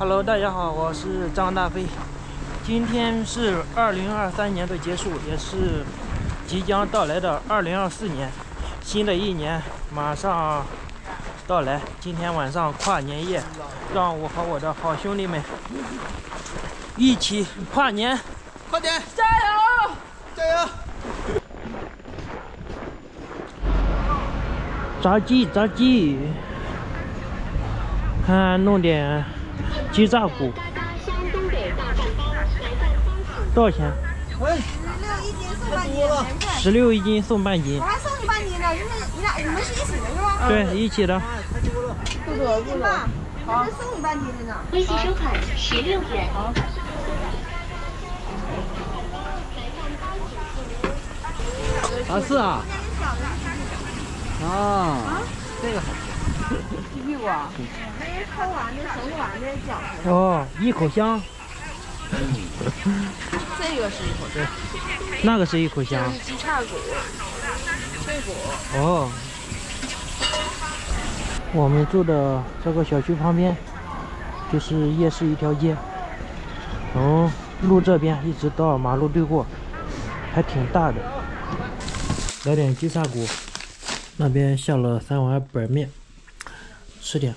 Hello， 大家好，我是张大飞。今天是2023年的结束，也是即将到来的2024年。新的一年马上到来，今天晚上跨年夜，让我和我的好兄弟们一起跨年， 快点， 加油！ 加油！ 炸鸡，炸鸡，看弄点鸡炸骨，多少钱？16一斤送半斤。 我还送你半斤呢，你们是一起的是吧？ 对，一起的。 不多不多，我是送你半斤的呢。 微信收款16元。 啊是啊。啊，这个好。 鸡屁股啊？那是抠完的、熟完的饺子。 哦，一口香。 这个是一口香。 那个是一口香。 这是鸡叉骨、脆骨。 哦。我们住的这个小区旁边就是夜市一条街，从路这边一直到马路对过，还挺大的。来点鸡叉骨，那边下了3碗板面，吃点。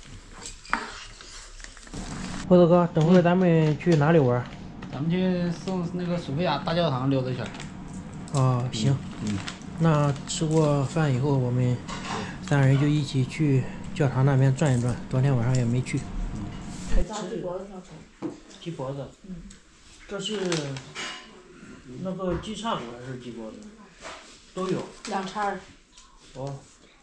胡子哥，等会儿咱们去哪里玩？ 咱们去送那个索菲亚大教堂溜达一圈。 哦，行。那吃过饭以后，我们3人就一起去教堂那边转一转。昨天晚上也没去。 鸡脖子上葱。 鸡脖子。这是那个鸡叉骨还是鸡脖子？都有。 2叉。 哦。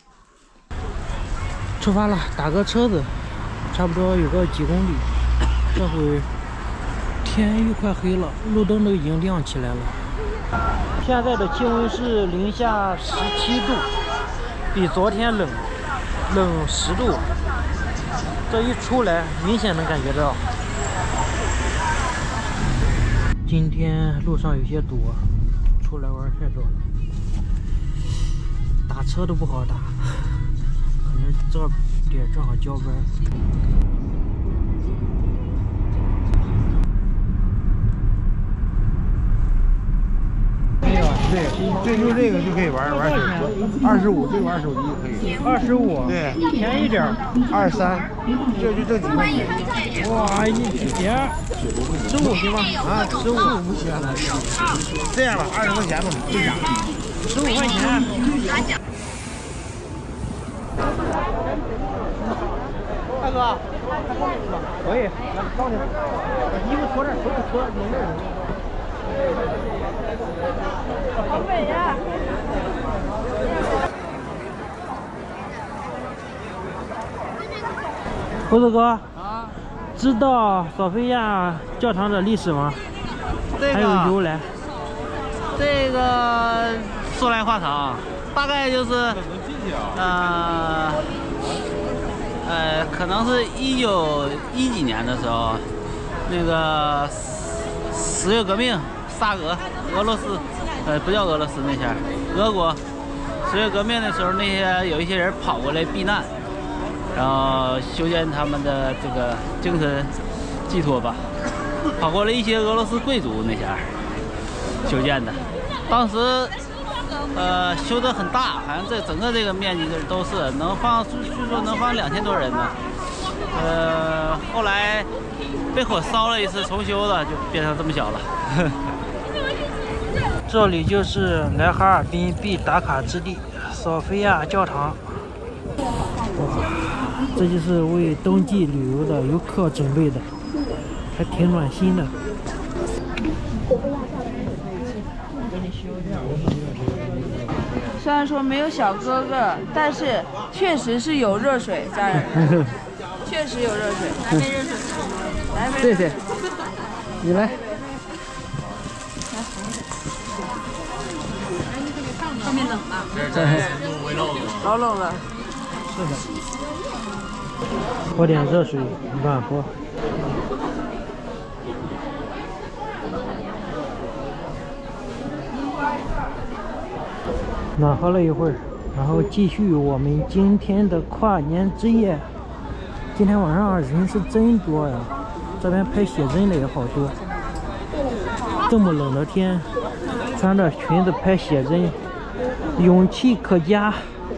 出发了，打个车子，差不多有个几公里。这会天又快黑了，路灯都已经亮起来了。现在的气温是零下17度，比昨天冷10度。这一出来，明显能感觉到。今天路上有些堵，出来玩太多了，打车都不好打，可能这点正好交班。 对，就这个就可以玩手机，25对玩手机可以。 25， 对， 便宜点 23，就这几块钱。 哇，一点15行吗？ 啊，15不行了。这样吧，20块钱吧，就这样。 15块钱。 大哥， 可以，来帮你，衣服脱这儿，脱拧这儿。 好美呀！ 胡子哥，知道索菲亚教堂的历史吗？还有由来。 这个说来话长，大概就是可能是1910几年的时候，那个10月革命，沙俄，俄罗斯，不叫俄罗斯那前儿，俄国10月革命的时候，有一些人跑过来避难，然后修建他们的这个精神寄托吧，跑过来一些俄罗斯贵族那前儿修建的，当时修得很大，好像这整个这个面积都是能放，据说能放2000多人呢。后来被火烧了一次，重修了，就变成这么小了。 这里就是来哈尔滨必打卡之地——索菲亚教堂。这就是为冬季旅游的游客准备的，还挺暖心的。 虽然说没有小哥哥，但是确实是有热水，家人。确实有热水，来杯热水。来杯。 谢谢。你来。 外面冷啊。老冷了。 是的。喝点热水，暖和。暖和了一会儿，然后继续我们今天的跨年之夜。 今天晚上人是真多呀，这边拍写真的也好多。这么冷的天，穿着裙子拍写真，勇气可嘉。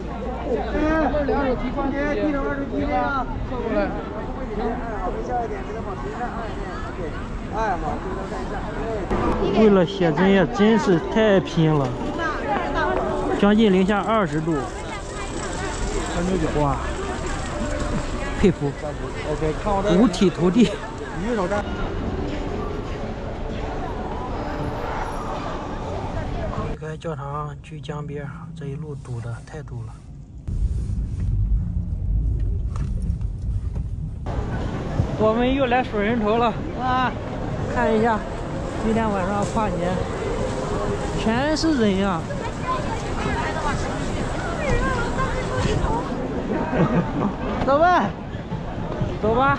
为了写真也真是太拼了，将近零下20度。哇，佩服，五体投地。离开教堂去江边，这一路堵的太堵了。我们又来水人头了啊！看一下，今天晚上跨年，全是人呀！走吧，走吧。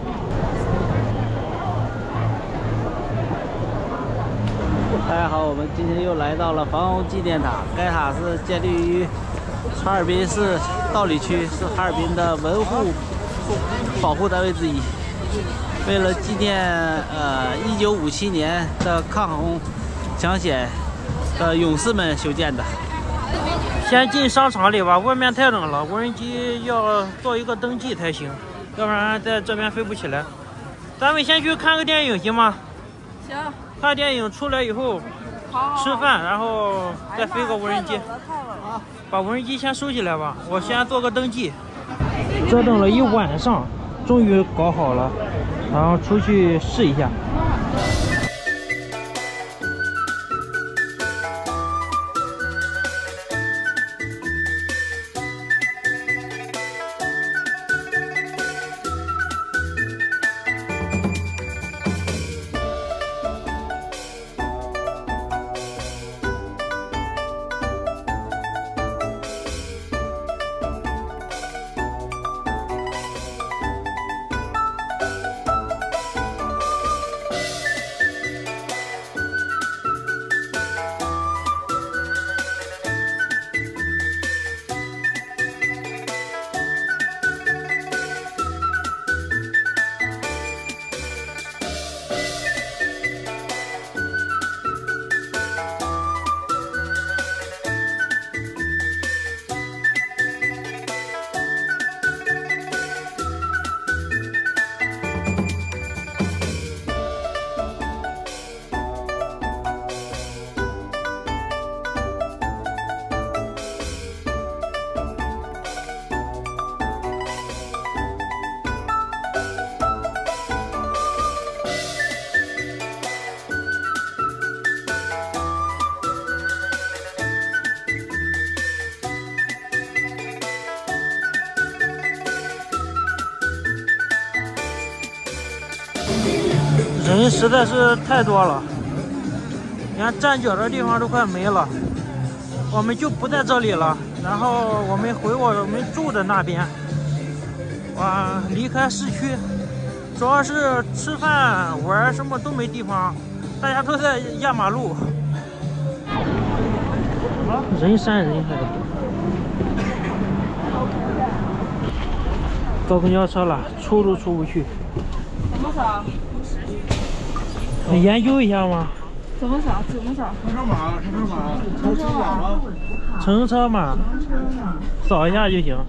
大家好，我们今天又来到了防洪纪念塔。该塔是建立于哈尔滨市道里区，是哈尔滨的文物保护单位之一。为了纪念1957年的抗洪抢险的勇士们修建的。 先进商场里吧，外面太冷了，无人机要做一个登记才行，要不然在这边飞不起来。咱们先去看个电影行吗？ 行。 看电影出来以后，吃饭，然后再飞个无人机。把无人机先收起来吧，我先做个登记。折腾了一晚上，终于搞好了，然后出去试一下。人实在是太多了，连站脚的地方都快没了。我们就不在这里了，然后我们回我们住的那边。哇，离开市区，主要是吃饭玩什么都没地方，大家都在压马路，人山人海。坐公交车了，出都出不去。 怎么扫？ 你研究一下吗？ 怎么扫？怎么扫？ 乘车码，扫一下就行。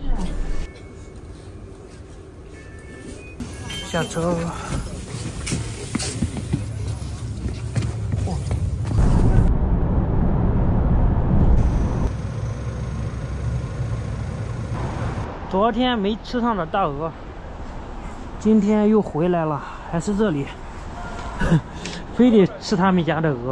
下车。昨天没吃上的大鹅，今天又回来了，还是这里。非得吃他们家的鹅。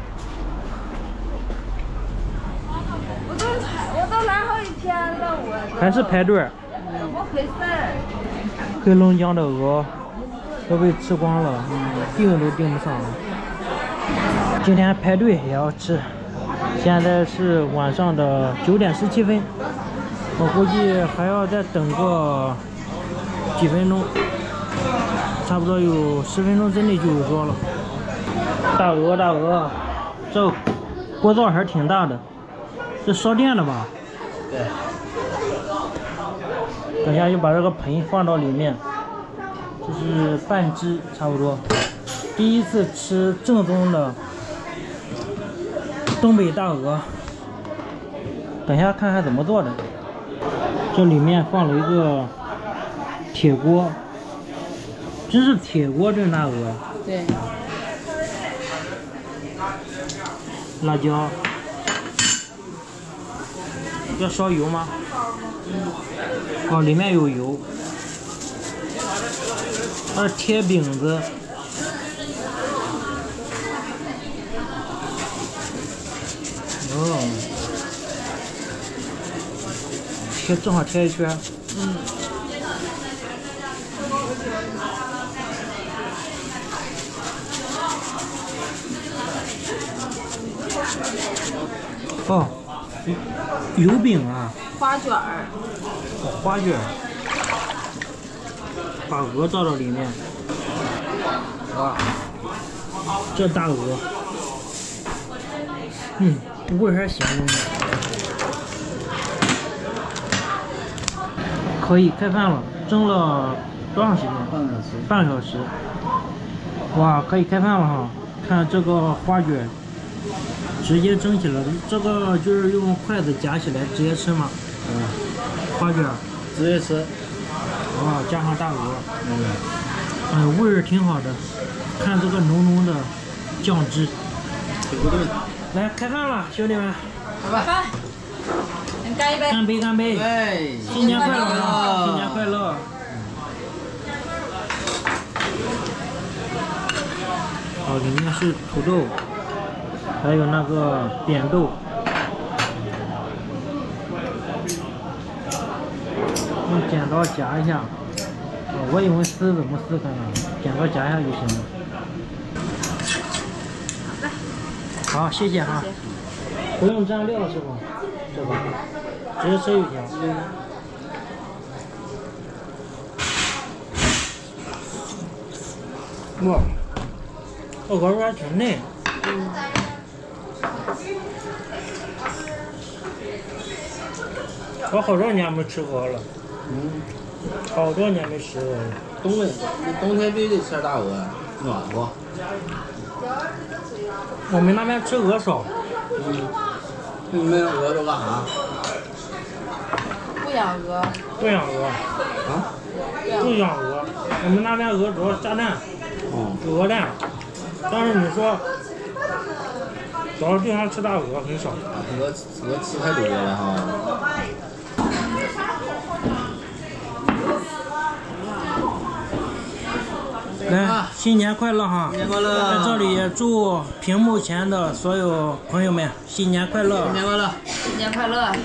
我都来好几天了，我还是排队。 怎么回事？ 黑龙江的鹅都被吃光了，订都订不上了。今天排队也要吃。现在是晚上的9点17分，我估计还要再等个几分钟，差不多有10分钟之内就有桌了。大鹅，大鹅，这锅灶还是挺大的，这烧电的吧？ 对。 等一下就把这个盆放到里面，这是半只差不多。第一次吃正宗的东北大鹅，等一下看看怎么做的。这里面放了一个铁锅，真是铁锅炖大鹅。 对。 辣椒，要烧油吗？哦，里面有油。这是贴饼子。哦，正好贴一圈。哦，油饼啊， 花卷儿， 花卷，把鹅倒到里面。哇，这大鹅，味还行的。可以开饭了，蒸了多长时间？半个小时。哇，可以开饭了哈！看这个花卷。直接蒸起来了，这个就是用筷子夹起来直接吃吗？花卷直接吃。 哇，加上大鹅，味儿挺好的。看这个浓浓的酱汁，来开饭了，兄弟们！ 好吧，干一杯！ 干杯！干杯！ 哎， 新年快乐啊！新年快乐！好，里面是土豆。还有那个扁豆，用剪刀夹一下。我以为撕怎么撕开呢？剪刀夹一下就行了。好，谢谢哈。不用蘸料是吧？对吧？直接吃就行。哇，这鹅肉还挺嫩。我好多年没吃鹅了，好多年没吃鹅了。 冬天必须得吃大鹅，暖和。 我们那边吃鹅少。 你们鹅都干啥？ 不养鹅。 不养鹅。 啊？ 不养鹅，我们那边鹅主要下蛋，鹅蛋。但是你说，主要经常吃大鹅很少。 鹅吃太多了哈。 来，新年快乐哈！ 新年快乐！ 在这里祝屏幕前的所有朋友们新年快乐！ 新年快乐！ 新年快乐！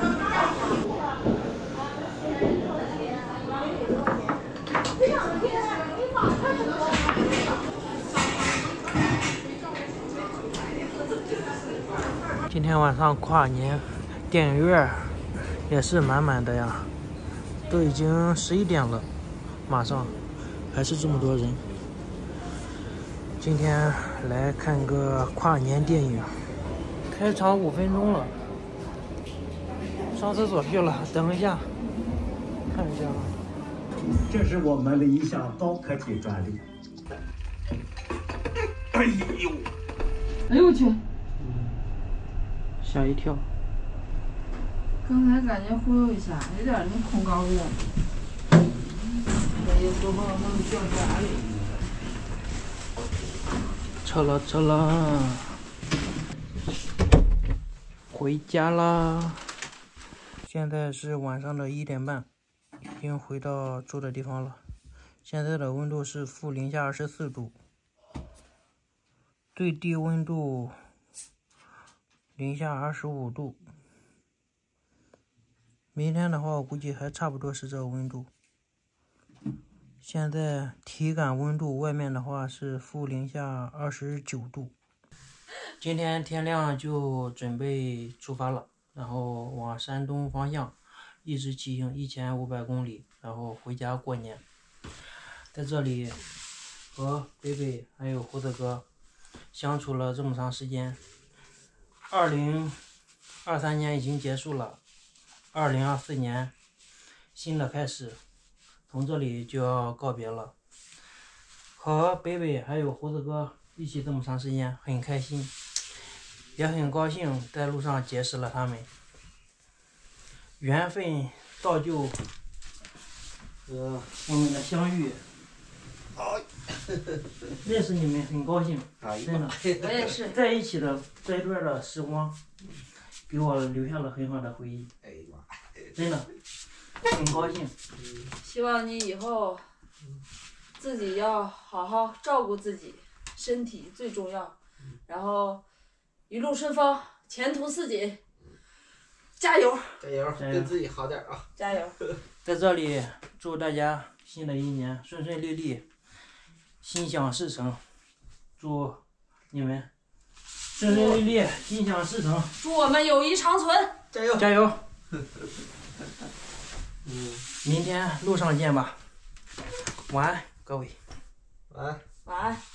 今天晚上跨年，电影院也是满满的呀，都已经11点了，马上还是这么多人。今天来看个跨年电影，开场5分钟了，上厕所去了，等一下，看一下。 这是我们的一项高科技专利。哎呦！ 哎呦我去！ 吓一跳。 刚才感觉忽悠一下，有点那恐高症。哎呀，说话能掉家里。 撤了，回家啦。现在是晚上的1点半，已经回到住的地方了。现在的温度是零下24度，最低温度零下25度。明天的话，我估计还差不多是这个温度。现在体感温度外面的话是零下29度。今天天亮就准备出发了，然后往山东方向一直骑行1500公里，然后回家过年。在这里和北北还有胡子哥相处了这么长时间，2023年已经结束了，2024年新的开始，从这里就要告别了。和北北还有胡子哥一起这么长时间，很开心，也很高兴在路上结识了他们。缘分造就我们的相遇。认识你们很高兴，真的。 我也是。 在一起的这一段的时光，给我留下了很好的回忆。真的，很高兴。 希望你以后自己要好好照顾自己，身体最重要。然后一路顺风，前途似锦，加油！ 加油，对自己好点啊！ 加油！ 在这里祝大家新的一年顺顺利利，心想事成。祝你们顺顺利利，心想事成。 祝我们友谊长存！ 加油！ 加油！明天路上见吧。晚安，各位。 晚安。 晚安。